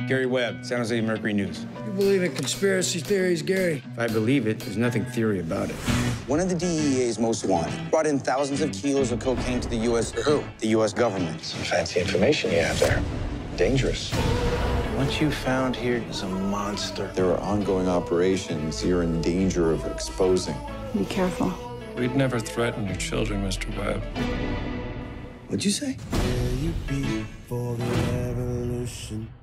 Gary Webb, San Jose Mercury News. You believe in conspiracy theories, Gary? If I believe it, there's nothing theory about it. One of the DEA's most wanted brought in thousands of kilos of cocaine to the U.S. For who? The U.S. government. Some fancy information you have there. Dangerous. What you found here is a monster. There are ongoing operations you're in danger of exposing. Be careful. We'd never threaten your children, Mr. Webb. What'd you say? Where you be for the revolution?